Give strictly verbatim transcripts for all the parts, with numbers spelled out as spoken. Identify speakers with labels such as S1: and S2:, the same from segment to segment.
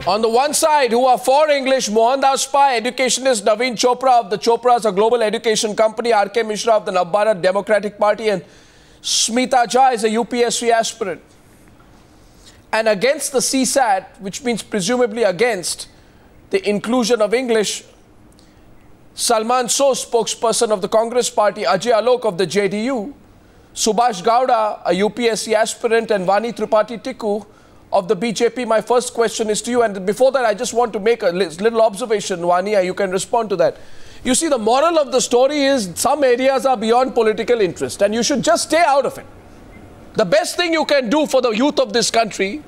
S1: On the one side, who are for English, Mohandas Pai, educationist Naveen Chopra of the Chopras, a global education company, R K Mishra of the Navbharat Democratic Party, and Smita Jha is a U P S C aspirant. And against the C SAT, which means presumably against the inclusion of English, Salman Sos, spokesperson of the Congress Party, Ajay Alok of the J D U, Subhash Gowda, a U P S C aspirant, and Vani Tripathi Tikku of the B J P. My first question is to you, and before that I just want to make a little observation, Vani, you can respond to that. You see, the moral of the story is some areas are beyond political interest and you should just stay out of it. The best thing you can do for the youth of this country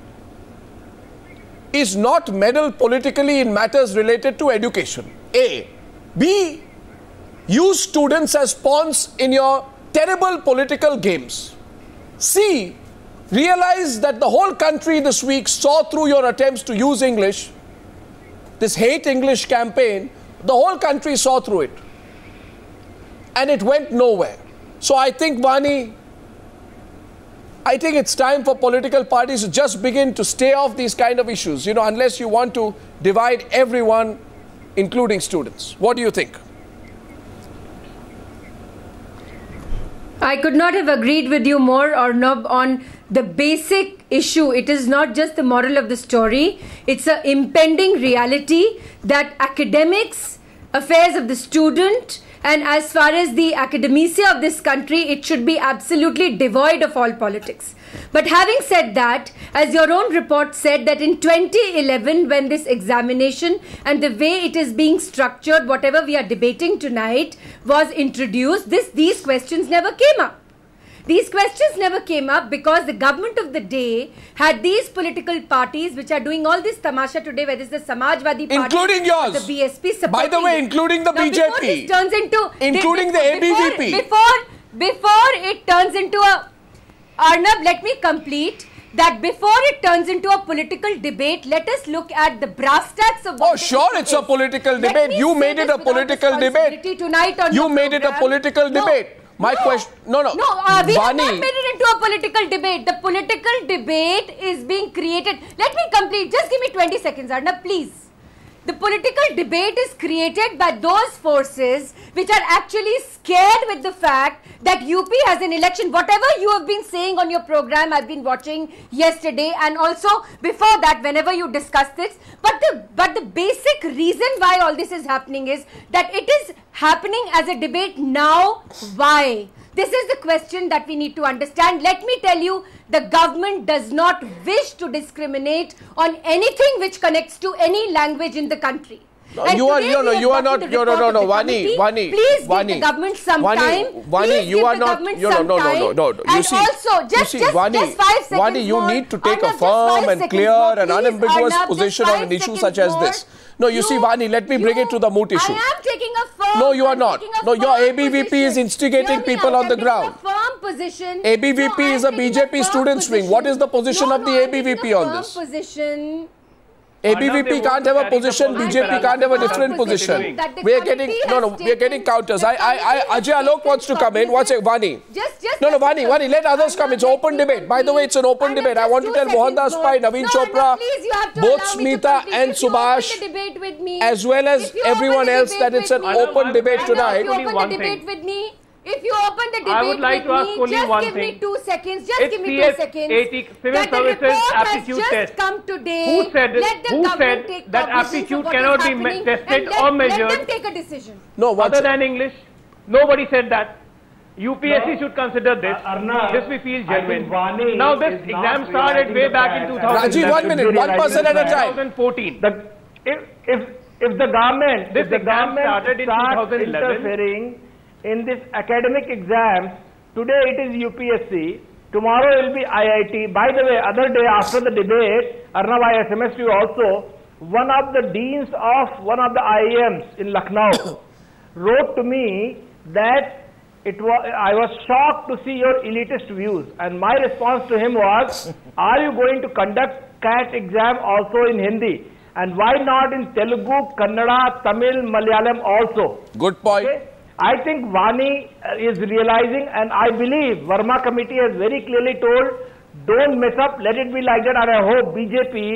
S1: is not meddle politically in matters related to education. A. B. Use students as pawns in your terrible political games. C. Realize that the whole country this week saw through your attempts to use English, this hate English campaign, the whole country saw through it. And it went nowhere. So I think, Vani, I think it's time for political parties to just begin to stay off these kind of issues, you know, unless you want to divide everyone, including students. What do you think?
S2: I could not have agreed with you more, Arnab, on the basic issue. It is not just the moral of the story. It's an impending reality that academics, affairs of the student, and as far as the academia of this country, it should be absolutely devoid of all politics. But having said that, as your own report said, that in twenty eleven, when this examination and the way it is being structured, whatever we are debating tonight, was introduced, this, these questions never came up. These questions never came up because the government of the day had these political parties which are doing all this tamasha today, whether it's the Samajwadi Party,
S1: including yours,
S2: the B S P,
S1: by the way, including the
S2: now,
S1: B J P,
S2: this turns into,
S1: including
S2: before,
S1: the A B V P.
S2: Before, before it turns into a, Arnab, let me complete. That before it turns into a political debate, let us look at the brass tacks of what
S1: Oh, sure, it's
S2: is.
S1: a political
S2: Let
S1: debate. You made it a political debate.
S2: Tonight on
S1: you made
S2: program.
S1: it a political
S2: no,
S1: debate. My
S2: no,
S1: question, no, no.
S2: No, uh, we
S1: Vani,
S2: have not made it into a political debate. The political debate is being created. Let me complete. Just give me twenty seconds, Arnab, please. The political debate is created by those forces which are actually scared with the fact that U P has an election. Whatever you have been saying on your program, I've been watching yesterday and also before that whenever you discuss this. But the, but the basic reason why all this is happening is that it is happening as a debate now. Why? This is the question that we need to understand. Let me tell you, the government does not wish to discriminate on anything which connects to any language in the country.
S1: No, you are, you know, you are not, no, no, no, no, Vani, Vani,
S2: please
S1: Vani,
S2: give the government some
S1: Vani,
S2: time.
S1: Vani,
S2: please
S1: you
S2: give
S1: are
S2: the
S1: not,
S2: government
S1: you know,
S2: some
S1: no, no,
S2: time.
S1: no, no, no. You
S2: and
S1: see,
S2: also, just,
S1: you see,
S2: just,
S1: Vani,
S2: just five seconds
S1: Vani, you
S2: more.
S1: need to take
S2: Arnab,
S1: a firm and clear
S2: more,
S1: and unambiguous
S2: Arnab,
S1: position on an issue such as
S2: more.
S1: this. No, you, you see, Vani, let me bring
S2: you,
S1: it to the moot issue.
S2: I am taking a firm.
S1: No, you are
S2: I'm
S1: not. No, your A B V P is instigating people on the ground.
S2: A firm position.
S1: A B V P
S2: no,
S1: is a B J P student wing. What is the position
S2: no,
S1: of the
S2: no,
S1: A B V P on this?
S2: Position.
S1: A B V P can't have a position, B J P can't have a different position. We are getting, no, no, we are getting counters. I, I, I, Ajay Alok wants to come in. What's it, Vani?
S2: Just, just
S1: no, no, Vani, Vani, let others come. It's open debate. By the way, it's an open debate. I want to tell Mohandas Pai, Naveen Chopra, both Smita and Subhash, as well as everyone else, that it's an open debate tonight.
S2: If you open the debate with me, If you open the debate
S3: I would like
S2: with
S3: to ask
S2: me,
S3: only
S2: just
S3: one
S2: give
S3: thing.
S2: me two seconds. Just
S3: it's
S2: give me
S3: C
S2: two
S3: S
S2: seconds.
S3: eighty, Civil
S2: that
S3: Services
S2: has
S3: aptitude
S2: just
S3: test.
S2: come today.
S3: Who said,
S2: let the
S3: who
S2: government
S3: said
S2: take
S3: that
S2: cognizance
S3: aptitude
S2: of what
S3: cannot
S2: is
S3: be
S2: happening
S3: tested
S2: and let,
S3: or measured?
S2: Let them take a decision.
S1: No,
S3: other than English? Nobody said that. U P S C no. should consider this.
S4: Uh, Arnab,
S3: this we feel genuine. Now this exam started way back in two thousand.
S1: Rajiv, one minute, one person at a time.
S3: twenty fourteen.
S4: The, if, if, if the government,
S3: this
S4: if the
S3: exam
S4: government
S3: started in
S4: starts
S3: two thousand eleven.
S4: interfering in this academic exams, today it is U P S C, tomorrow it will be I I T. By the way, other day after the debate, Arnab, I S M S you also, one of the deans of one of the I I Ms in Lucknow wrote to me that it was, I was shocked to see your elitist views, and my response to him was, are you going to conduct C A T exam also in Hindi? And why not in Telugu, Kannada, Tamil, Malayalam also?
S1: Good point.
S4: Okay? I think Vani is realizing, and I believe Verma committee has very clearly told, don't mess up, let it be like that. And I hope B J P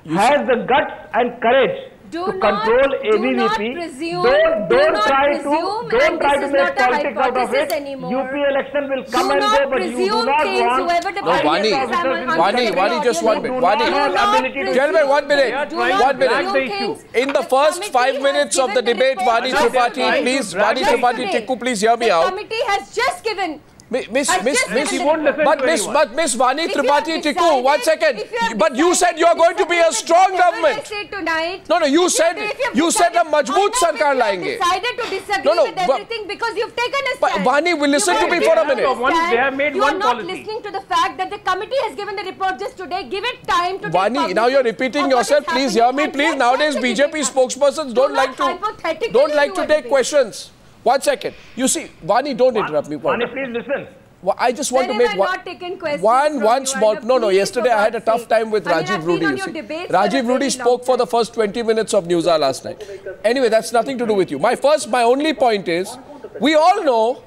S4: has the guts and courage
S2: Do
S4: to
S2: not,
S4: control A B V P.
S2: Do not presume,
S4: don't
S2: do
S4: don't
S2: not
S4: try
S2: presume,
S4: to don't
S2: and
S4: try
S2: this
S4: to
S2: is
S4: make
S2: not a
S4: politics out of
S2: hypothesis
S4: it.
S2: anymore.
S4: U P election will come
S2: Do
S4: and
S2: not
S4: go, but you do
S2: presume
S4: not
S2: things,
S4: want.
S2: whoever the
S1: No, Vani, Vani, Vani, just one minute. Vani, gentlemen, one minute. One minute. In the first five minutes of the debate, Vani Tripathi, please, Vani Tripathi Tikku, please hear me out.
S2: The committee has just given.
S1: Miss, Miss, Miss, Miss,
S3: He won't listen
S1: but
S3: to
S1: Miss,
S3: anyone.
S1: but Miss Vani
S2: If you
S1: Tripathi
S2: have
S1: Tikku,
S2: decided-
S1: one second.
S2: if you have
S1: But you said you are going to be a strong government.
S2: Tonight,
S1: No, no, you
S2: if
S1: said
S2: if have
S1: you said a
S2: decided-
S1: Majboot
S2: or
S1: Sarkar
S2: if you have
S1: लाएंगे.
S2: Decided to disagree
S1: No, no,
S2: with
S1: but-
S2: everything because you've taken a
S1: But
S2: stand.
S1: Vani, will listen
S2: You
S1: to me
S2: have
S1: for a
S2: taken
S1: minute.
S3: One-
S2: stand.
S3: they have made
S2: you
S3: one
S2: are not
S3: policy.
S2: listening to the fact that the committee has given the report just today. Give it time to.
S1: Vani,
S2: take
S1: now you're
S2: cognizance
S1: repeating
S2: of what
S1: yourself.
S2: is
S1: Please hear
S2: happening
S1: me,
S2: and
S1: please.
S2: let
S1: Nowadays,
S2: that
S1: B J P
S2: debate
S1: spokespersons
S2: Do
S1: don't
S2: not
S1: like to
S2: hypothetically
S1: don't like
S2: do
S1: to take
S2: anything.
S1: questions. One second. You see, Vani, don't interrupt me.
S4: Vani, please listen.
S1: Well, I just want
S2: When
S1: to
S2: have
S1: make
S2: I
S1: one,
S2: not taken questions
S1: one,
S2: from
S1: one
S2: you?
S1: small.
S2: And
S1: No, no.
S2: please,
S1: Yesterday
S2: for
S1: I had a
S2: God's
S1: tough
S2: sake.
S1: time with
S2: I mean,
S1: Rajiv
S2: I've been
S1: Rudi.
S2: on
S1: You
S2: your
S1: see.
S2: debates for a
S1: Rajiv
S2: very
S1: Rudi
S2: long
S1: spoke for the
S2: time.
S1: first twenty minutes of Newshour last night. Anyway, that's nothing to do with you. My first, my only point is, we all know,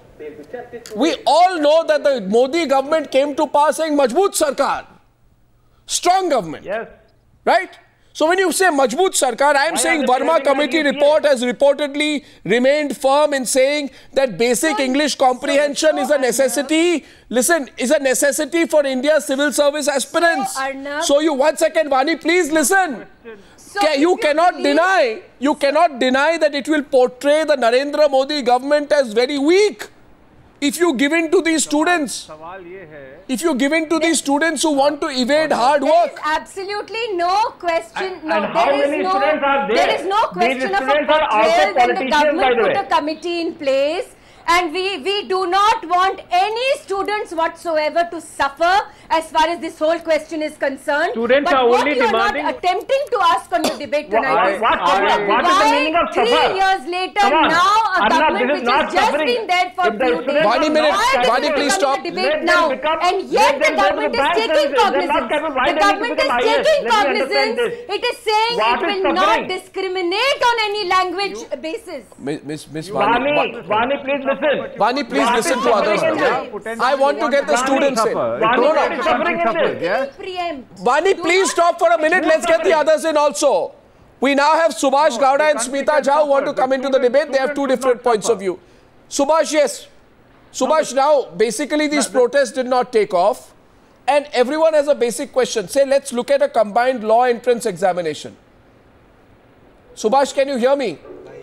S1: we all know that the Modi government came to power saying Majboot Sarkar, strong government,
S4: Yes.
S1: right? So when you say Majboot Sarkar, I am
S4: Why
S1: saying
S4: are they
S1: Burma
S4: blaming
S1: committee
S4: on U P A?
S1: report has reportedly remained firm in saying that basic English comprehension is a necessity. Listen, is a necessity for India's civil service aspirants.
S2: So, Arnab-
S1: So you, one second, Vani, please listen.
S2: So
S1: Ca-
S2: if
S1: you cannot
S2: believe-
S1: deny, you cannot deny that it will portray the Narendra Modi government as very weak. If you give in to these students, if you give in to these students who want to evade hard
S2: There is
S1: work,
S2: absolutely no question.
S4: And-
S2: No,
S4: and how
S2: there is
S4: many
S2: no.
S4: students are there?
S2: There is no
S4: These
S2: question of a
S4: students are also
S2: portrayal when the
S4: politicians, by
S2: government
S4: the
S2: put
S4: way.
S2: a committee in place. And we, we do not want any students whatsoever to suffer as far as this whole question is concerned.
S3: Students
S2: but
S3: are
S2: what
S3: only
S2: you are
S3: demanding-
S2: not attempting to ask on your debate
S4: What-
S2: tonight is
S4: what-
S2: Arnab,
S4: what- what is the
S2: why
S4: meaning of
S2: three
S4: suffer?
S2: years later
S4: Come on.
S2: now a
S4: Arnab,
S2: government
S4: this is
S2: which
S4: not
S2: has just
S4: suffering.
S2: been there for
S4: If the
S2: few
S4: students
S2: days.
S1: Vani,
S4: are
S1: minute.
S4: not
S2: Why is
S1: Vani,
S2: this
S1: please
S2: becoming
S1: stop.
S2: a debate
S4: Let them
S2: now?
S4: become-
S2: and
S4: let
S2: yet the
S4: them go to
S2: government
S4: the
S2: is
S4: bank
S2: taking
S4: services. They're not
S2: cognizance.
S4: capable. Why
S2: The
S4: they need to
S2: government is
S4: become I A S?
S2: taking
S4: Let me understand
S2: cognizance.
S4: this.
S2: It is saying
S4: What
S2: it
S4: is
S2: will not
S4: suffering?
S2: discriminate on any language basis.
S1: Miss Miss, Miss
S4: Vani,
S1: Vani,
S4: Vani, please listen.
S1: Vani, please
S4: What
S1: listen
S4: is
S1: to others.
S4: suffering in
S1: now.
S4: this?
S1: I want to get the
S4: Vani,
S1: students in.
S4: Vani,
S1: No,
S4: what is
S1: no.
S4: suffering in this?
S2: Yes. Preempt.
S1: Vani,
S2: Do
S1: please
S2: not-
S1: stop for a minute. Let's get the others in also. We now have Subhash Gowda and Smita Jha who want to come into the debate. They have two different points of view. Subhash, yes. Subhash, now, basically these protests did not take off. And everyone has a basic question. Say, let's look at a combined law entrance examination. Subhash, can you hear me?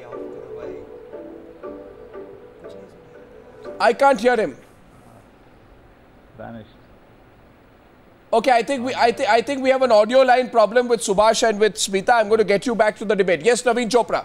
S1: I can't hear him.
S3: Vanished.
S1: Okay, I think we I, th I think we have an audio line problem with Subhash and with Smita. I'm going to get you back to the debate. Yes, Naveen Chopra.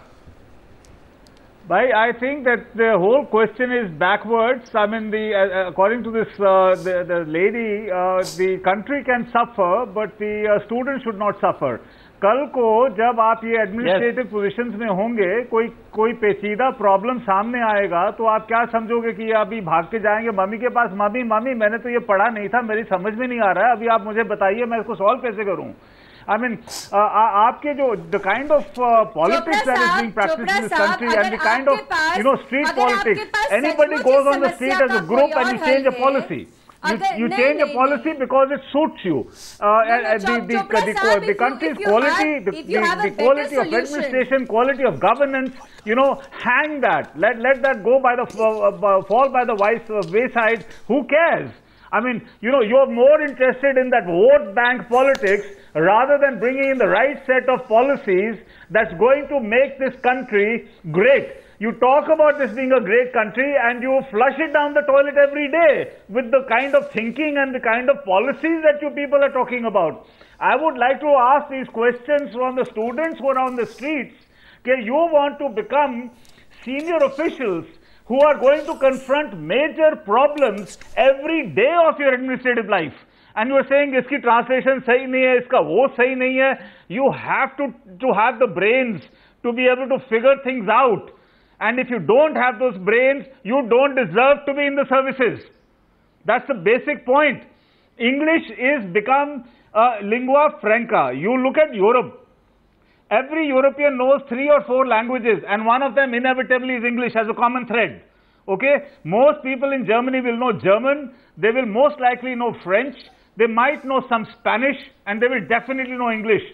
S5: Bhai, I think that the whole question is backwards. I mean, the uh, according to this uh, the, the lady, uh, the country can suffer, but the uh, students should not suffer. कल को जब आप ये administrative positions में होंगे, कोई कोई पेचीदा प्रॉब्लम सामने आएगा, तो आप क्या समझोगे कि अभी भाग के जाएंगे मम्मी के पास, मम्मी मम्मी मैंने तो ये पढ़ा नहीं था, मेरी समझ में नहीं आ रहा है, अभी आप मुझे बताइए मैं इसको सॉल्व कैसे करूं? I mean, uh, आपके जो the kind of uh, politics that is being practiced in this country and the kind of you know street politics, anybody goes on the street as a group and you change a policy. You, you change a policy because it suits you. Uh, and the the the, the, the country's quality, the, the, the quality of administration, quality of governance, you know, hang that. Let let that go by the uh, fall by the wayside. Who cares? I mean, you know, you're more interested in that vote bank politics rather than bringing in the right set of policies that's going to make this country great. You talk about this being a great country and you flush it down the toilet every day with the kind of thinking and the kind of policies that you people are talking about. I would like to ask these questions from the students who are on the streets. Okay, you want to become senior officials who are going to confront major problems every day of your administrative life. And you are saying, iski translation sahi nahi hai, iska wo sahi nahi hai. You have to, to have the brains to be able to figure things out. And if you don't have those brains, you don't deserve to be in the services. That's the basic point. English is become a lingua franca. You look at Europe. Every European knows three or four languages, and one of them inevitably is English as a common thread. Okay? Most people in Germany will know German. They will most likely know French. They might know some Spanish, and they will definitely know English.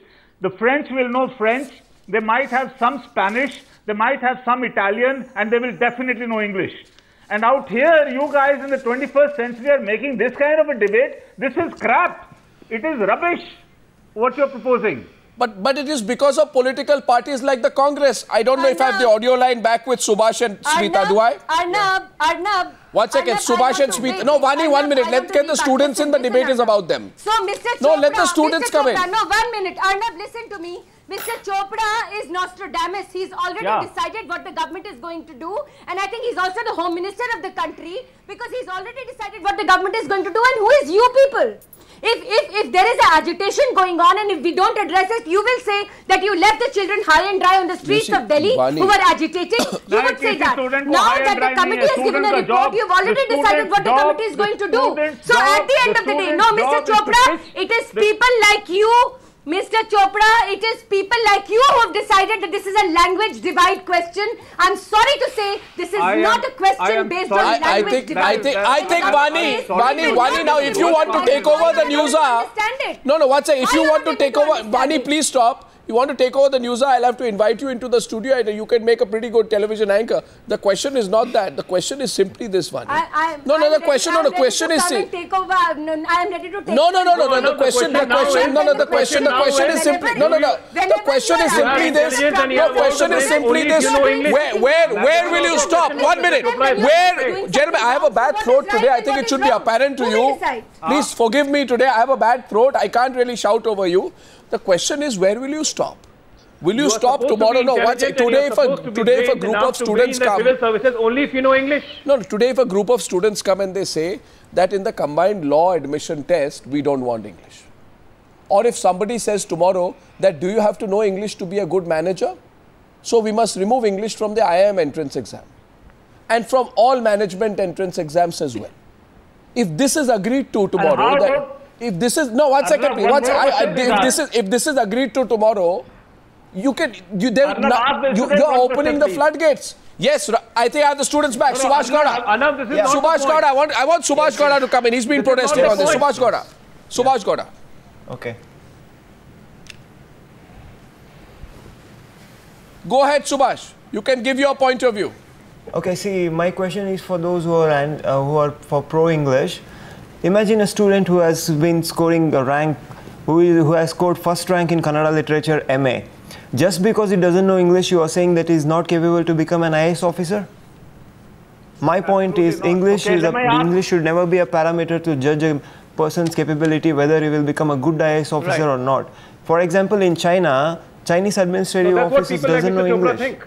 S5: The French will know French. They might have some Spanish. They might have some Italian, and they will definitely know English. And out here, you guys in the twenty-first century are making this kind of a debate. This is crap. It is rubbish, what you're proposing.
S1: But but it is because of political parties like the Congress. I don't know
S2: Arnab,
S1: if I have the audio line back with Subhash and Smita, do I?
S2: Arnab, Arnab.
S1: One second,
S2: Arnab,
S1: Subhash and Smita. No, Vani, one minute. Let's get the students in. The debate is about them.
S2: So, Mister Chopra,
S1: no, let the students
S2: Mister
S1: come
S2: Chopra,
S1: in.
S2: No, one minute. Arnab, listen to me. Mister Chopra is Nostradamus. He's already
S5: yeah.
S2: decided what the government is going to do. And I think he's also the Home Minister of the country because he's already decided what the government is going to do. And who is you people? If, if, if there is an agitation going on and if we don't address it, you will say that you left the children high and dry on the streets
S1: see,
S2: of Delhi
S1: Vani,
S2: who were agitating. You would say that. Now that the committee has given a report, you've already decided what the committee is going to do. So at the end of the day, no, Mister Chopra, it is people like you, Mister Chopra, it is people like you who have decided that this is a language divide question. I'm sorry to say this is
S5: am,
S2: not a question based
S5: sorry.
S2: on
S1: I, I
S2: language
S1: think,
S2: divide.
S1: I think, I think, Vani, Vani, Vani, now if you
S2: Why
S1: want to take over the news,
S2: it.
S1: no, no, what's it? If
S2: Why
S1: you
S2: not
S1: want to
S2: able
S1: take
S2: to
S1: over,
S2: understand
S1: Vani,
S2: it?
S1: please stop. You want to take over the news, I'll have to invite you into the studio and you can make a pretty good television anchor. The question is not that. The question is simply this, Vani.
S2: I, I,
S1: no, no,
S2: I'm
S1: the
S2: ready,
S1: question,
S2: I'm
S1: no, the question
S2: ready
S1: is...
S2: to come and take over. No, I am ready to take
S1: No, no, no, no, no,
S3: no,
S1: the question, the
S3: the question
S1: question,
S3: now
S1: no, no,
S3: is-
S1: the question, the
S3: now
S1: question
S3: is-
S1: is simply, no, no, no, the question is simply this, the question is simply this, where, where, where will you stop? One minute, where, gentlemen, I have a bad throat today, I think it should be apparent to you. Please forgive me today, I have a bad throat, I can't really shout over you. The question is, where will you stop? Will you,
S3: You are
S1: stop
S3: supposed to
S1: tomorrow?
S3: be
S1: No, what's
S3: intelligent
S1: it?
S3: and you
S1: Today,
S3: are
S1: if
S3: supposed
S1: a,
S3: to be
S1: today if a
S3: trained
S1: group
S3: enough
S1: of
S3: to be
S1: students
S3: in the
S1: come...
S3: civil services only if you know English.
S1: No, no, today if a group of students come and they say that in the combined law admission test, we don't want English. Or if somebody says tomorrow that do you have to know English to be a good manager? So we must remove English from the I I M entrance exam. And from all management entrance exams as well. If this is agreed to tomorrow,
S4: how
S1: that
S4: about-
S1: if this is, no, one second,
S4: one
S1: what's,
S4: more
S1: I, I,
S4: question
S1: if
S4: is
S1: this is, if this is agreed to tomorrow, you can, you, there,
S4: Arnab,
S1: no,
S4: ask the
S1: you,
S4: student
S1: you're
S4: one
S1: opening
S4: question,
S1: the
S4: please.
S1: floodgates. Yes, Ra- I think I have the students back.
S4: No, no,
S1: Subhash
S4: Arnab,
S1: Gowda.
S3: Arnab, this is
S1: Yeah.
S3: not the
S1: Subhash
S3: point.
S1: Gowda, I want, I want Subhash Gowda to come in. He's been
S3: This is not
S1: protesting
S3: the
S1: on this.
S3: point.
S1: Subhash Gowda. Subhash Gowda.
S6: Okay.
S1: Go ahead, Subhash. You can give your point of view.
S6: Okay, see, my question is for those who are and uh, who are for pro-English. Imagine a student who has been scoring a rank, who, is, who has scored first rank in Kannada literature M A. Just because he doesn't know English, you are saying that he is not capable to become an I A S officer? My point is,
S4: not.
S6: English
S4: Okay,
S6: is a,
S4: let me ask-
S6: English should never be a parameter to judge a person's capability whether he will become a good I A S officer
S3: Right.
S6: or not. For example, in China, Chinese administrative
S3: So that's what
S6: offices
S3: people like
S6: doesn't know
S3: Mister Chopra
S6: English.
S3: think.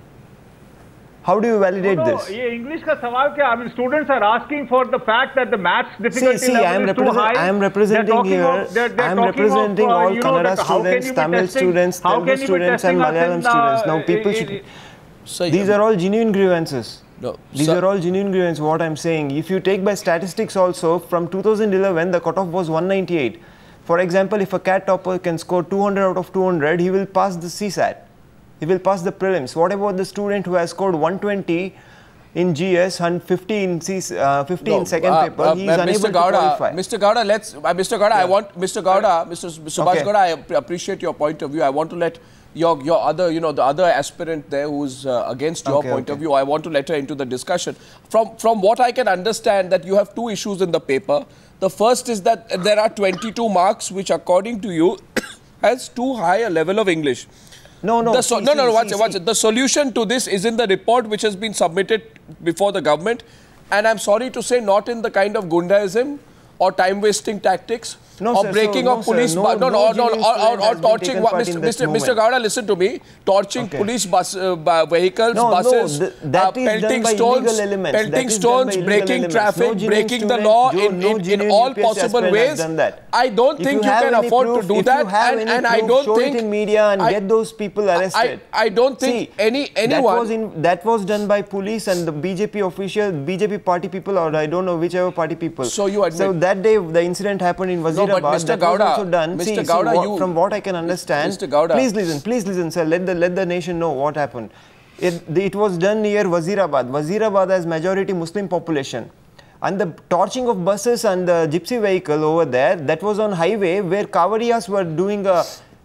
S6: How do you validate
S5: No, no,
S6: this?
S5: ये English का सवाल क्या? I mean, students are asking for the fact that the maths difficulty
S6: See, see,
S5: level
S6: I am
S5: is too
S6: represent-
S5: high.
S6: I am
S5: They're
S6: representing
S5: talking
S6: here-
S5: Of, they're, they're
S6: I am
S5: talking
S6: representing
S5: of, uh,
S6: all
S5: you know,
S6: Kannada
S5: that how can
S6: students,
S5: you be
S6: Tamil
S5: testing-
S6: students,
S5: how
S6: Telugu
S5: can you be
S6: students and
S5: testing us
S6: Malayalam
S5: in,
S6: students. Now
S5: uh,
S6: people
S5: i-
S6: should...
S5: i-
S1: So,
S6: These are all genuine grievances.
S1: No,
S6: These
S1: sir.
S6: are all genuine grievances, what I'm saying. If you take by statistics also, from two thousand eleven, the cutoff was one ninety-eight. For example, if a CAT topper can score two hundred out of two hundred, he will pass the C SAT. He will pass the prelims. What about the student who has scored one twenty in G S and fifty in, C, uh, fifty
S1: No,
S6: in second
S1: uh,
S6: paper?
S1: uh,
S6: He is
S1: uh,
S6: unable
S1: Mister
S6: to
S1: Gowda,
S6: qualify.
S1: Mister Gowda, let's, uh, Mister Gowda, I want, Mister Gowda, Mister Subhash
S6: Okay.
S1: Gowda, I ap- appreciate your point of view. I want to let your, your other, you know, the other aspirant there who's uh, against your
S6: Okay,
S1: point
S6: okay.
S1: of view, I want to let her into the discussion. From, from what I can understand, that you have two issues in the paper. The first is that there are twenty-two marks, which according to you has too high a level of English.
S6: No, no.
S1: The so,
S6: see,
S1: no,
S6: see,
S1: no, no, watch
S6: see,
S1: it, watch
S6: see.
S1: it. The solution to this is in the report which has been submitted before the government. And I'm sorry to say, not in the kind of Gundaism or time-wasting tactics
S6: No,
S1: or
S6: sir,
S1: breaking
S6: so,
S1: of
S6: no, sir,
S1: police,
S6: no-
S1: bu- no, no,
S6: no
S1: no,
S6: genuine
S1: or, or,
S6: student
S1: or
S6: has been
S1: torching,
S6: taken
S1: what,
S6: part
S1: Mister
S6: in this
S1: Mister Mister
S6: movement.
S1: Gowda, listen to me, torching
S6: Okay.
S1: police bus, uh, bu- vehicles,
S6: No, no,
S1: buses,
S6: th- that
S1: uh,
S6: is done
S1: pelting
S6: by
S1: stones,
S6: illegal elements. That
S1: pelting
S6: is done
S1: stones,
S6: by illegal
S1: breaking
S6: elements.
S1: traffic,
S6: No genuine
S1: breaking the
S6: student,
S1: law
S6: no-
S1: in,
S6: no
S1: in, in
S6: genuine
S1: all
S6: U P S C
S1: possible
S6: aspirant has
S1: ways.
S6: done that.
S1: I don't
S6: If
S1: think you,
S6: have
S1: can
S6: any
S1: afford
S6: proof,
S1: to do
S6: if
S1: that,
S6: you have
S1: and,
S6: any
S1: and I
S6: proof,
S1: don't
S6: show
S1: think
S6: it in media and
S1: I-
S6: get those people arrested.
S1: I, I don't think
S6: See,
S1: any anyone.
S6: That was in that was done by police and the B J P official, B J P party people, or I don't know whichever party people.
S1: So you admit-
S6: So that day the incident happened in Wazirabad.
S1: but Mister
S6: That was
S1: Gowda-
S6: also done.
S1: Mister
S6: See, see,
S1: Gowda,
S6: what-
S1: you-
S6: from what I can understand,
S1: Mister Gowda-
S6: please listen, please listen, sir. Let the let the nation know what happened. It, it was done near Wazirabad. Wazirabad has majority Muslim population. And the torching of buses and the gypsy vehicle over there, that was on highway where Kavariyas were doing a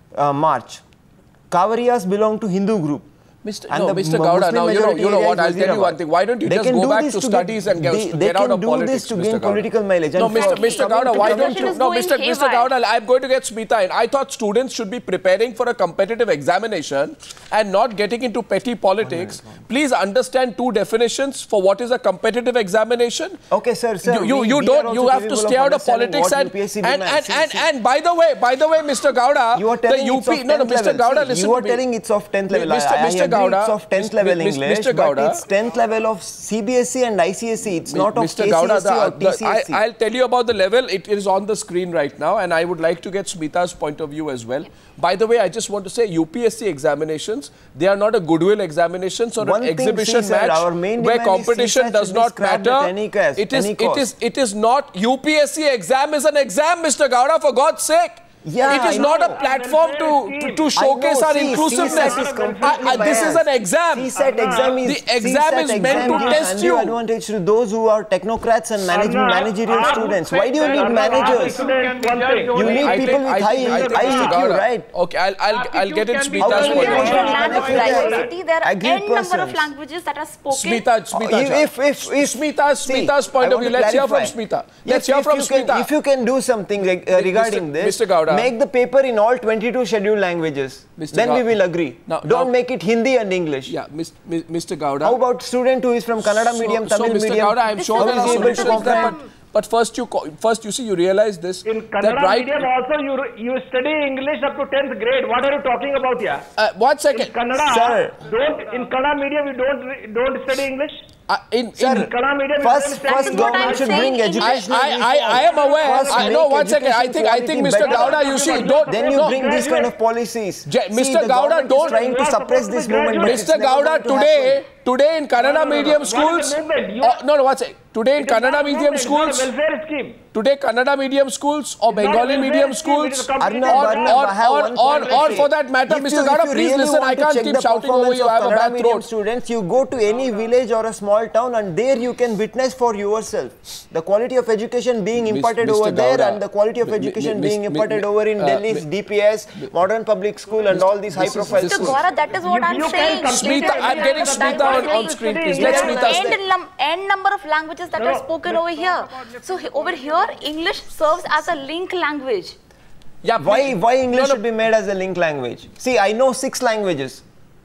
S6: uh, march. Kavariyas belong to Hindu group.
S1: Mister
S6: And
S1: no,
S6: the
S1: Mister
S6: Mu-
S1: Gowda,
S6: Muslim
S1: now you know,
S6: majority
S1: you know
S6: area
S1: what,
S6: is
S1: I'll tell you one
S6: Wazirabad.
S1: thing. Why don't you
S6: They
S1: just
S6: can
S1: go
S6: do
S1: back
S6: this
S1: to
S6: to
S1: studies
S6: get,
S1: and get,
S6: they,
S1: get
S6: they
S1: out
S6: can
S1: of
S6: do
S1: politics,
S6: this to
S1: Mister
S6: gain
S1: Gowda.
S6: political mileage.
S1: No,
S6: And
S1: Mister
S6: for-
S1: Mister
S6: coming
S1: Gowda,
S6: to
S1: why
S6: coming
S1: don't
S6: to-
S1: you?
S7: is
S1: No,
S7: going
S1: Mister Mister
S7: haywire.
S1: Gowda, I'm going to get Smita in. I thought students should be preparing for a competitive examination and not getting into petty politics. Please understand two definitions for what is a competitive examination.
S6: Okay, sir, sir.
S1: You, you,
S6: we-
S1: you
S6: we
S1: don't.
S6: are
S1: You
S6: also
S1: have to
S6: capable
S1: stay
S6: of
S1: out of
S6: understanding
S1: politics
S6: what
S1: and
S6: U P S C
S1: and and,
S6: demands.
S1: and,
S6: See,
S1: and by the way, by the way, Mister Gowda,
S6: You are
S1: the
S6: telling
S1: U
S6: it's of
S1: P. No, no,
S6: tenth
S1: Mister
S6: level.
S1: Gowda,
S6: See,
S1: listen
S6: you
S1: to
S6: are
S1: me.
S6: telling it's of tenth level.
S1: Mister
S6: I, I
S1: Mister
S6: agree
S1: Gowda,
S6: it's of tenth
S1: Mis-
S6: level
S1: Mis-
S6: English,
S1: Mister
S6: but
S1: Gowda,
S6: it's tenth level of C B S E and I C S E. It's not of
S1: Mister
S6: K C S E
S1: Gowda,
S6: or
S1: the, the,
S6: T C S E.
S1: I, I'll tell you about the level. It is on the screen right now, and I would like to get Smita's point of view as well. By the way, I just want to say U P S C examinations, they are not a goodwill examinations or
S6: One
S1: an
S6: thing,
S1: exhibition
S6: see, sir,
S1: match
S6: our main
S1: where
S6: demand is
S1: competition
S6: C SAT
S1: does
S6: should be
S1: not
S6: scrapped
S1: matter.
S6: at any cost,
S1: It is,
S6: any
S1: it
S6: cost.
S1: is, it is not. U P S C exam is an exam, Mister Gowda, for God's sake.
S6: Yeah,
S1: it is
S6: I
S1: not
S6: know.
S1: a platform to, to, to showcase
S6: I know,
S1: our
S6: see,
S1: inclusiveness.
S6: C SAT is completely
S1: I- I- this is an
S6: biased.
S1: exam.
S6: C SAT exam is,
S1: The exam
S6: C
S1: is
S6: SAT
S1: meant to
S6: exam
S1: test
S6: gives
S1: you.
S6: undue advantage to those who are technocrats and manage,
S4: Anna,
S6: managerial
S4: I
S6: students.
S4: would
S6: Why do you
S4: say
S6: need
S4: that
S6: managers?
S4: Anna, one thing.
S6: You need
S1: I
S6: people
S1: think-
S6: with
S1: I
S6: high,
S1: think- I think
S6: high
S1: Mister
S6: I Q,
S1: Gowda.
S6: right?
S1: Okay, I'll, I'll, I'll get in
S3: can be
S1: Smita's
S6: How
S1: point
S6: can
S1: of
S6: you
S1: view.
S6: want
S7: land of
S6: Agreed
S7: diversity, there are
S6: Agreed
S7: n number of
S6: persons.
S7: languages that are spoken.
S1: Smita, Smita,
S6: Oh, if, if, if,
S1: Smita's,
S6: see,
S1: Smita's point
S6: I
S1: of view.
S6: want to
S1: Let's hear from
S6: clarify.
S1: Smita. Let's
S6: If-
S1: hear
S6: if
S1: from
S6: you can-
S1: Smita.
S6: If you can do something reg- uh, regarding this,
S1: Mister Gowda.
S6: make the paper in all twenty-two scheduled languages.
S1: Mister
S6: Then we
S1: Gowda.
S6: will agree.
S1: Now-
S6: Don't
S1: now-
S6: make it Hindi and English.
S1: Yeah, Mis- Mi- Mister Gowda.
S6: How about student who is from Kannada
S1: So-
S6: medium,
S1: so,
S6: Tamil
S1: Mister
S6: medium?
S1: Gowda, I'm
S7: This
S1: sure
S7: is
S1: there are
S6: able to
S1: solutions there, but,
S6: comprehend?
S1: but first you co- first you see you realize this
S4: In
S1: that
S4: Kannada
S1: right.
S4: medium also you you study English up to tenth grade. What are you talking about here?
S1: Uh, one
S4: In
S1: second.
S4: Kannada,
S6: Sir.
S4: don't in Kannada medium you don't re- don't study English.
S1: Uh, in,
S6: Sir,
S1: in,
S4: In Kannada medium
S6: First,
S4: you don't
S6: first
S7: is what
S6: government
S7: I'm
S6: should
S7: saying.
S6: bring
S7: I-
S1: I,
S6: educational
S1: I, I, I am
S6: reform.
S1: aware.
S6: First,
S1: I, no,
S6: make
S1: one second. I
S6: education
S1: think I think
S6: quality
S1: Mister
S6: better.
S1: Gowda, you see, don't.
S6: Then you
S1: no,
S6: bring these kind of policies.
S1: Je-
S6: See,
S1: Mister
S6: the
S1: Gowda,
S6: government
S1: don't-
S6: is trying to
S4: You are
S6: suppress
S4: supposed
S6: this
S4: to be
S6: movement. but
S4: graduate.
S6: it's
S1: Mister
S6: never
S1: Gowda,
S6: going to
S1: today,
S6: happen.
S1: today in Kannada
S4: No, no, no,
S1: medium
S4: no. What is
S1: schools.
S4: the movement? You
S1: Oh,
S4: are-
S1: no, no, one second. Today in
S4: It is not
S1: Kannada
S4: a
S1: medium
S4: movement, it's not a
S1: schools.
S4: welfare scheme.
S1: Today, Kannada medium schools or
S4: not a
S1: Bengali
S4: welfare
S1: medium
S4: scheme, it is a
S1: schools,
S4: completely
S6: Arnab,
S1: or,
S6: Arnab,
S1: or,
S6: I have
S1: or,
S6: one
S1: or,
S6: point to
S1: or
S6: say.
S1: for that matter,
S6: If
S1: Mister
S6: you- if
S1: Gowda,
S6: you
S1: please
S6: really
S1: listen.
S6: want
S1: I
S6: to
S1: can't
S6: check
S1: keep
S6: the
S1: shouting over
S6: performance
S1: you.
S6: of
S1: I have a
S6: Kannada
S1: bad
S6: medium
S1: throat.
S6: students, you go to any village or a small town and there you can witness for yourself the quality of education being
S1: Mis-
S6: imparted
S1: Mister
S6: over there
S1: Gowda,
S6: and the quality of
S1: mi- mi-
S6: education
S1: mis-
S6: being
S1: mi-
S6: imparted
S1: mi-
S6: over in
S1: uh,
S6: Delhi's
S1: mi-
S6: D P S, Modern Public School and all these high profile
S1: this
S7: Mister
S1: is-
S6: schools.
S7: Gowda, that is what
S4: You-
S7: I'm
S4: you
S7: saying.
S4: can complete
S1: Smita,
S4: it.
S1: I'm getting Smita on, on screen, please. Let
S7: There
S1: Smita
S7: are
S1: stay.
S7: n, num- n number of languages that
S4: No,
S7: are spoken
S4: no.
S7: over here. So he- over here, English serves as a link language.
S1: Yeah,
S6: Why,
S1: please.
S6: why English
S1: No, no.
S6: should be made as a link language? See, I know six languages.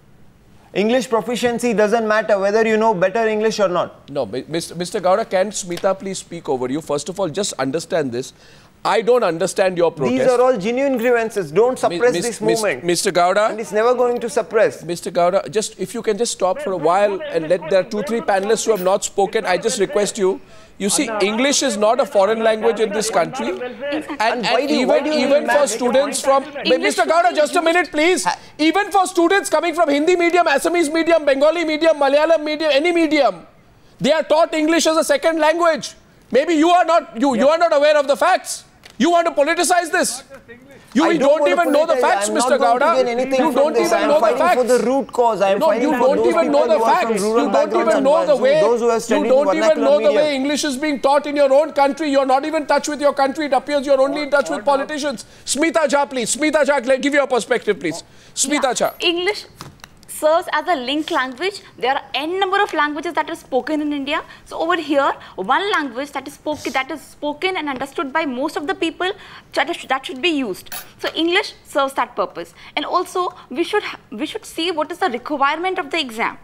S6: English proficiency doesn't matter whether you know better English or not.
S1: No, Mi- Mister Mister Gowda, can Smita please speak over you? First of all, just understand this. I don't understand your protest.
S6: These are all genuine grievances. Don't suppress
S1: Mis-
S6: this
S1: Mis-
S6: movement.
S1: Mister Gowda,
S6: And it's never going to suppress.
S1: Mister Gowda, just if you can just stop for a while and let there are two, three panelists who have not spoken, I just request you. You see, English is not a foreign language in this country, and, and,
S6: why do you- why
S1: even
S6: do you
S1: even
S6: need
S1: for
S6: math?
S1: students from
S7: English
S1: Mister
S7: should
S1: Gowda,
S7: be
S1: just a minute, please. Even for students coming from Hindi medium, Assamese medium, Bengali medium, Malayalam medium, any medium, they are taught English as a second language. Maybe you are not you you are not aware of the facts. You want to politicize this. You
S6: I
S1: don't,
S6: want to
S1: even know the
S6: politicize.
S1: facts,
S6: I'm
S1: Mister
S6: not going to
S1: Gowda.
S6: gain anything
S1: You
S6: from
S1: don't
S6: this.
S1: even
S6: I'm
S1: know the
S6: fighting
S1: facts.
S6: for the root cause. I'm
S1: No,
S6: fighting
S1: you
S6: for
S1: don't
S6: those
S1: even know
S6: people
S1: the
S6: who are from
S1: facts.
S6: rural
S1: You don't
S6: backgrounds
S1: even
S6: and
S1: know the
S6: who-
S1: way.
S6: those who have
S1: You
S6: studied
S1: don't even
S6: vernacular
S1: know the
S6: media.
S1: way English is being taught in your own country. You're not even in touch with your country. It appears you're only in touch with politicians. Smita Jha, please. Smita Jha, let- give your perspective, please. Smita Jha.
S7: English serves as a link language. There are n number of languages that are spoken in India. So over here, one language that is spoken that is spoken and understood by most of the people, that, is, that should be used. So English serves that purpose. And also, we should ha- we should see what is the requirement of the exam.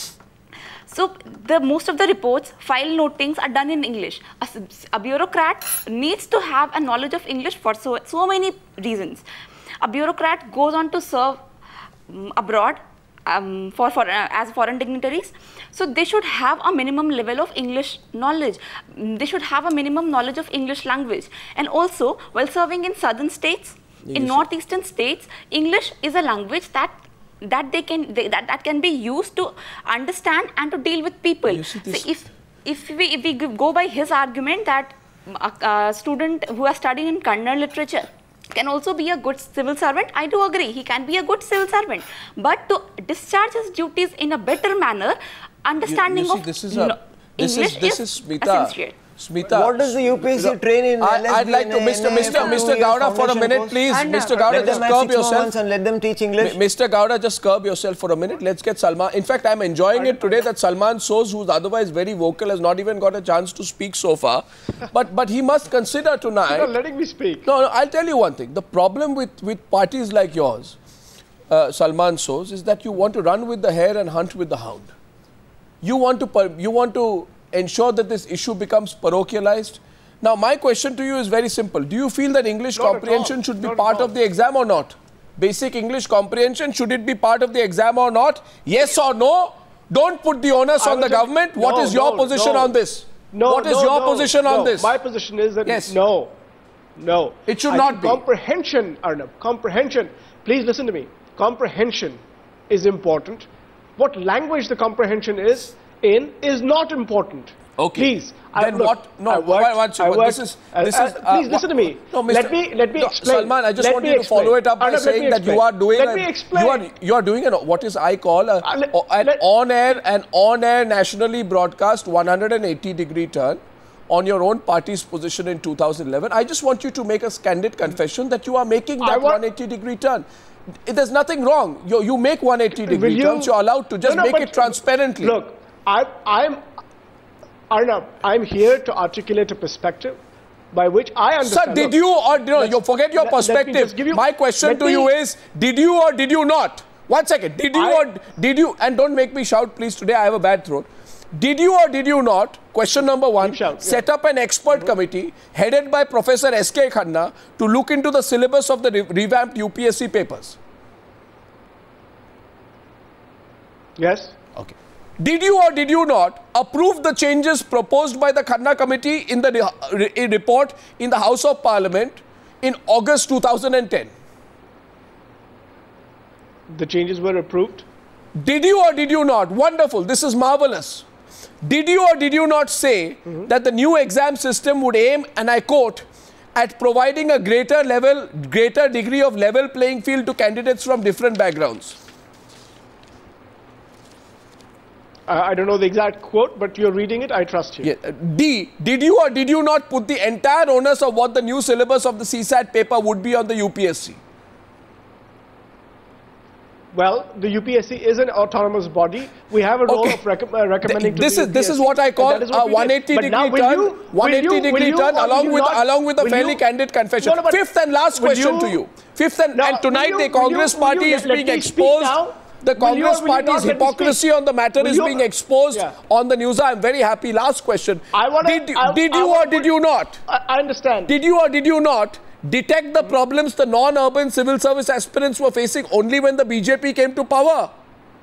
S7: So the most of the reports, file notings are done in English. A, s- a bureaucrat needs to have a knowledge of English for so, so many reasons. A bureaucrat goes on to serve um, abroad um, for, for uh, as foreign dignitaries. So they should have a minimum level of English knowledge. Mm, They should have a minimum knowledge of English language. And also, while serving in southern states, in northeastern states, English is a language that that they can they, that, that can be used to understand and to deal with people.
S1: You see this-
S7: So if if we if we go by his argument that a, a student who are studying in Kannada literature can also be a good civil servant, I do agree, he can be a good civil servant, but to discharge his duties in a better manner, understanding
S1: you see,
S7: of
S1: this is a
S7: no-
S1: this
S7: English
S1: is this
S7: is
S1: is Smita.
S7: essential.
S1: Smita,
S6: what does the U P S C train in?
S1: I, I'd like to, Mister Mister Mister Gowda, for a minute, please. Mister Gowda, just curb yourself
S6: and let them teach English.
S1: Mister Gowda, just curb yourself for a minute. Let's get Salman. In fact, I'm enjoying it today that Salman Soz, who's otherwise very vocal, has not even got a chance to speak so far. But but he must consider tonight.
S8: You're not letting me speak.
S1: No, no, I'll tell you one thing. The problem with with parties like yours, uh, Salman Soz, is that you want to run with the hare and hunt with the hound. You want to you want to ensure that this issue becomes parochialized. Now, my question to you is very simple. Do you feel that English
S8: Not
S1: comprehension should be
S8: Not
S1: part of the exam or not? Basic English comprehension, should it be part of the exam or not? Yes or no? Don't put the onus
S8: I
S1: on the
S8: just-
S1: government. What
S8: no,
S1: is your
S8: no,
S1: position
S8: no.
S1: on this?
S8: No,
S1: What is
S8: no,
S1: your
S8: no,
S1: position on
S8: no.
S1: this?
S8: My position is that
S1: Yes.
S8: no, no.
S1: It should
S8: I
S1: not
S8: think
S1: be.
S8: Comprehension, Arnab, comprehension. Please listen to me. Comprehension is important. What language the comprehension is in is not important.
S1: Okay.
S8: Please.
S1: Then
S8: look,
S1: what? No,
S8: I worked,
S1: one- one
S8: I
S1: second.
S8: worked,
S1: This is-
S8: uh,
S1: this
S8: uh,
S1: is, uh,
S8: please listen to me.
S1: No, Mister
S8: Let me let me
S1: No,
S8: explain.
S1: Salman, I just
S8: Let
S1: want
S8: me
S1: you to
S8: explain.
S1: follow it up by
S8: Arnab, let
S1: saying
S8: me
S1: that you
S8: explain.
S1: are doing
S8: Let
S1: a,
S8: me explain.
S1: you are you are doing an, what is I call a,
S8: Uh, let-
S1: an
S8: let-
S1: on-air an on-air nationally broadcast one hundred eighty degree turn on your own party's position in two thousand eleven. I just want you to make a candid confession that you are making
S8: I
S1: that
S8: want-
S1: one hundred eighty degree turn. It, there's nothing wrong. You, you make one hundred eighty degree
S8: you-
S1: turns. You're allowed to. Just
S8: No, no,
S1: make
S8: but
S1: it transparently.
S8: Look, I, I'm, Arnab, I'm here to articulate a perspective by which I
S1: Sir,
S8: understand.
S1: did
S8: Look,
S1: you or no,
S8: let's-
S1: you forget your
S8: let- let me
S1: perspective.
S8: just give you-
S1: My question
S8: let
S1: to
S8: me-
S1: you is, did you or did you not? One second. Did you
S8: I-
S1: or did you, and don't make me shout, please, today I have a bad throat. Did you or did you not, question number one,
S8: shout, yeah.
S1: set up an expert committee headed by Professor S K Khanna to look into the syllabus of the re revamped U P S C papers?
S8: Yes.
S1: Okay. Did you or did you not approve the changes proposed by the Khanna committee in the re re report in the House of Parliament in August two thousand ten?
S8: The changes were approved.
S1: Did you or did you not? Wonderful. This is marvelous. Did you or did you not say mm-hmm. that the new exam system would aim, and I quote, at providing a greater level, greater degree of level playing field to candidates from different backgrounds?
S8: Uh, I don't know the exact quote, but you're reading it. I trust you.
S1: Yeah. Uh, D, did you or did you not put the entire onus of what the new syllabus of the C SAT paper would be on the U P S C?
S8: Well, the U P S C is an autonomous body. We have a role
S1: Okay.
S8: of rec uh, recommending.
S1: This
S8: to
S1: is
S8: the
S1: this
S8: U P S C,
S1: is what I call
S8: and that is what
S1: a
S8: we
S1: one
S8: did.
S1: hundred eighty
S8: But now
S1: degree
S8: will
S1: turn,
S8: you-
S1: one hundred eighty
S8: will you-
S1: degree
S8: will
S1: turn,
S8: you or
S1: along
S8: will
S1: with
S8: you not-
S1: along with a
S8: will
S1: fairly
S8: you-
S1: candid confession.
S8: No, no, but
S1: Fifth and last
S8: will
S1: question
S8: you-
S1: to you. Fifth and,
S8: Now,
S1: and tonight
S8: will
S1: the
S8: you- will
S1: Congress
S8: you- will
S1: party
S8: you
S1: is
S8: let
S1: being
S8: me speak
S1: exposed.
S8: now?
S1: The
S8: Will you or
S1: Congress
S8: will you
S1: party's
S8: not let me
S1: hypocrisy
S8: speak?
S1: on the matter
S8: Will
S1: is
S8: you-
S1: being exposed
S8: Yeah.
S1: on the news. I'm very happy. Last question.
S8: I wanna-
S1: did you,
S8: I-
S1: did
S8: I
S1: you
S8: wanna
S1: or did
S8: put-
S1: you not?
S8: I, I understand.
S1: Did you or did you not detect the problems the non-urban civil service aspirants were facing only when the B J P came to power?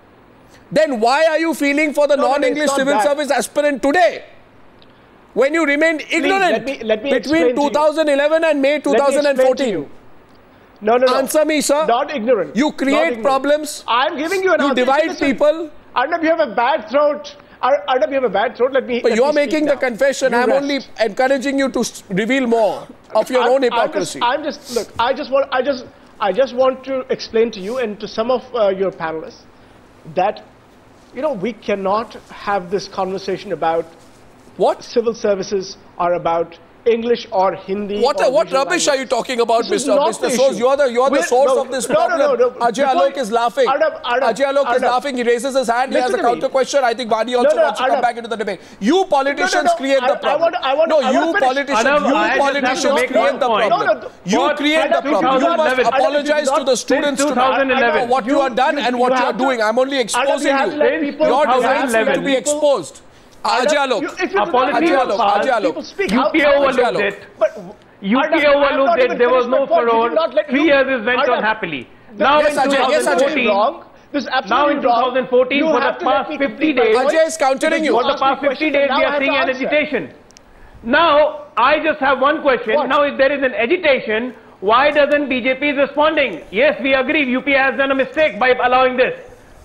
S1: Then why are you feeling for the
S8: No, no, no, it's
S1: non-English
S8: not
S1: civil
S8: that.
S1: service aspirant today? When you remained ignorant
S8: let me- let me
S1: between
S8: explain to you.
S1: two thousand eleven and May
S8: Let me explain to
S1: two thousand fourteen.
S8: you. No, no, no.
S1: Answer me, sir.
S8: Not ignorant.
S1: You
S8: Not
S1: create
S8: ignorant.
S1: problems.
S8: I'm giving you an
S1: You
S8: answer.
S1: divide
S8: Listen.
S1: people.
S8: Arnab, you have a bad throat. Ar- Arnab, you have a bad throat. Let me.
S1: But
S8: let
S1: you're
S8: me speak
S1: making the
S8: now.
S1: confession.
S8: You
S1: I'm
S8: rest.
S1: only encouraging you to s- reveal more of your
S8: I'm-
S1: own
S8: I'm just-
S1: hypocrisy.
S8: I'm just, look. I just want. I just. I just want to explain to you and to some of uh, your panelists that, you know, we cannot have this conversation about
S1: What?
S8: civil services are about English or Hindi.
S1: What,
S8: or
S1: what
S8: regional
S1: rubbish are you
S8: languages.
S1: talking about,
S8: This is
S1: Mister
S8: not
S1: Mister
S8: the
S1: Soz?
S8: issue.
S1: You're the, you're the
S8: We're-
S1: source
S8: no,
S1: of this
S8: no, no,
S1: problem.
S8: no, no.
S1: Ajay
S8: Before-
S1: Alok is laughing.
S8: Arnab, Arnab,
S1: Ajay Alok is
S8: Arnab.
S1: laughing. He raises his hand. He has a
S8: Listen to me.
S1: counter question. I think Vani also
S8: No, no,
S1: wants to come
S8: Arnab.
S1: back into the debate. You politicians
S8: No, no, no.
S1: create
S8: I-
S1: the
S8: I
S1: problem.
S8: want- I want-
S1: no,
S8: I want
S1: you
S8: to finish.
S1: politicians,
S3: Arnab,
S1: you
S3: I just have to
S1: politicians
S3: make
S1: create
S3: one
S1: the
S3: point.
S1: problem.
S8: No, no,
S1: you
S3: what-
S1: create the
S3: since
S1: problem. You must
S3: 2011.
S1: apologize to the students
S3: Since
S1: tonight
S3: twenty eleven.
S1: for what you,
S8: You-
S1: have done
S8: you-
S1: and
S8: you
S1: what you
S8: have
S1: are
S8: to-
S1: doing. I'm only exposing
S8: have
S1: you.
S8: to let people-
S1: Your
S3: Since
S1: designs need to
S3: twenty
S1: be
S3: eleven.
S1: exposed. Ajay Alok.
S8: You- if you
S3: A
S8: do
S3: policy
S8: not
S1: Ajay
S8: let
S1: Alok,
S8: people-
S1: Ajay Alok.
S8: people speak,
S3: U
S8: how-
S3: P A
S8: how-
S3: overlooked
S1: Ajay
S3: it.
S8: But
S3: U P
S8: Arnab,
S3: A
S8: I'm
S3: overlooked
S8: not
S3: it.
S8: even
S3: There was
S8: finished
S3: no
S8: my point. You
S3: furore.
S8: did not let-
S3: Three
S8: you-
S3: years is went on
S8: Arnab,
S3: happily. Now
S1: Yes,
S3: in
S1: Ajay, yes, Ajay.
S3: twenty fourteen,
S8: wrong. This is
S3: now
S8: absolutely
S3: in
S8: wrong.
S3: twenty fourteen,
S8: You
S3: for the
S8: have to let
S3: past
S8: me
S3: fifty
S8: complete my
S3: days,
S8: point.
S1: Ajay is countering you.
S3: for the
S8: asked me
S3: past fifty
S8: questions,
S3: days,
S8: now
S3: we
S8: I
S3: are
S8: have
S3: seeing
S8: to
S3: an
S8: answer.
S3: agitation. Now, I just have one question.
S8: What?
S3: Now, if there is an agitation, why doesn't B J P is responding? Yes, we agree, U P A has done a mistake by allowing this.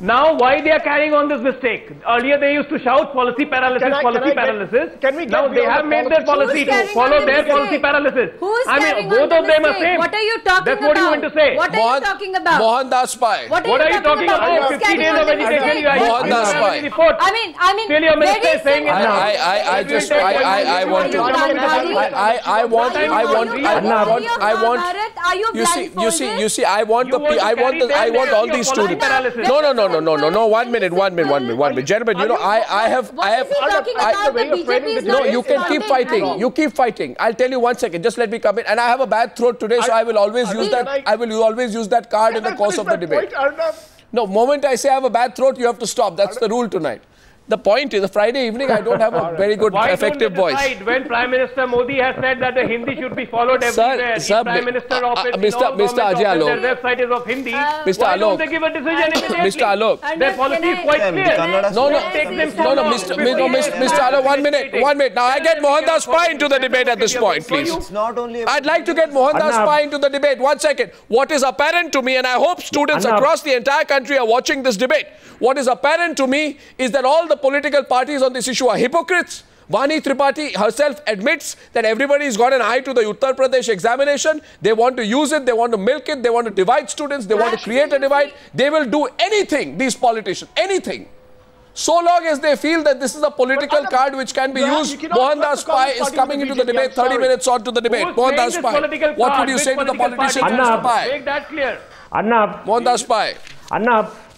S3: Now, why they are carrying on this mistake? Earlier, they used to shout policy paralysis,
S8: Can I-
S3: policy
S8: can I get-
S3: paralysis.
S8: can we get
S3: now, they
S8: beyond
S3: have
S8: the
S3: made their
S8: politics?
S3: policy
S2: Who's
S3: to
S2: carrying
S3: follow
S2: on the
S3: their
S2: mistake?
S3: policy paralysis.
S2: Who's
S3: I
S2: carrying
S3: mean, both
S2: on
S3: of
S2: the
S3: them are
S2: mistake?
S3: same.
S2: What are you talking
S3: That's
S2: about?
S3: what you want to say.
S2: What are
S1: Mohan-
S2: you talking about?
S1: Mohandas Pai.
S2: What are,
S3: What
S2: you,
S3: are you talking
S2: about?
S3: about?
S2: Who's
S3: fifty
S2: carrying
S3: days
S2: on
S3: of
S2: the
S3: education.
S2: mistake?
S3: You are
S1: Mohandas
S3: you have
S1: Pai.
S3: any report.
S2: I mean, I mean,
S3: Clearly, your minister
S2: very
S3: is saying it
S2: simple.
S3: now.
S1: I, I, I just, I, I, I want to, I, I, I want, I want, I want, I want,
S2: Are you
S1: you see, you see, you
S2: blindfolded?
S1: see, I want
S3: You
S1: the,
S3: want
S1: pe-
S3: to
S1: I want
S3: carry
S1: the, I
S3: them
S1: want
S3: there,
S1: all
S3: your
S1: these
S3: policy
S1: students.
S3: paralysis.
S1: No, no, no, no, no, no, no, one minute, one minute, one minute. Gentlemen, gentlemen, you know, I, I have,
S2: What
S1: I have,
S2: is he talking
S1: I,
S2: about?
S8: the way
S2: The
S8: you're framing
S2: B J P is
S8: the
S1: no,
S2: not
S1: you can keep
S2: responding.
S1: fighting.
S2: I mean,
S1: You keep fighting. I'll tell you one second. Just let me come in. And I have a bad throat today, so I will always use
S8: Can
S1: that.
S8: I-
S1: I will always use that card in the
S8: Can I
S1: course
S8: finish
S1: of the
S8: my
S1: debate.
S8: point, Arnab?
S1: No, moment I say I have a bad throat, you have to stop. That's the rule tonight. The point is, the Friday evening, I don't have a very good,
S3: Why
S1: effective
S3: don't they
S1: voice.
S3: decide when Prime Minister Modi has said that the Hindi should be followed
S1: Sir,
S3: everywhere?
S1: sir,
S3: if Prime
S1: mi-
S3: Minister
S1: uh,
S3: of
S1: uh,
S3: it,
S1: Mister
S3: in all
S1: Mister
S3: government
S1: Ajay
S3: offices,
S1: Alok.
S3: their website is of Hindi.
S1: Mister
S3: Why
S1: Alok.
S3: don't they give a decision immediately?
S1: Mister Alok.
S3: Their policy is quite
S6: Them,
S3: clear.
S6: Kannada
S1: No, no,
S3: What takes them so
S1: no, no,
S3: long?
S1: Mister
S3: fifty
S1: No, Mister
S3: days.
S1: Mister Alok, one minute, one minute. Now I get Mohandas Pai into the debate at this point, please.
S6: It's not only.
S1: I'd like to get Mohandas
S5: Arnab.
S1: Pai into the debate. One second. What is apparent to me, and I hope students
S5: Arnab.
S1: across the entire country are watching this debate. What is apparent to me is that all the political parties on this issue are hypocrites. Vani Tripathi herself admits that everybody's got an eye to the Uttar Pradesh examination. They want to use it, they want to milk it, they want to divide students, they want to create a divide. They will do anything, these politicians, anything. So long as they feel that this is a political
S8: But,
S1: card which can be
S8: you have-
S1: used.
S8: you cannot put
S1: Mohandas
S8: the
S1: Pai
S8: Congress
S1: is
S8: party
S1: coming
S8: with
S1: into the
S8: B J P,
S1: debate,
S8: I'm
S1: thirty
S8: sorry.
S1: minutes on to the debate.
S3: Who's playing
S1: Mohandas
S3: this
S1: Pai,
S3: political
S1: what
S3: card?
S1: would you
S3: Which
S1: say to the
S3: political
S1: politicians,
S3: party?
S1: Mister
S5: Arnab.
S1: Pai?
S3: Make that clear.
S5: Arnab,
S1: Mohandas Pai.
S5: Arnab,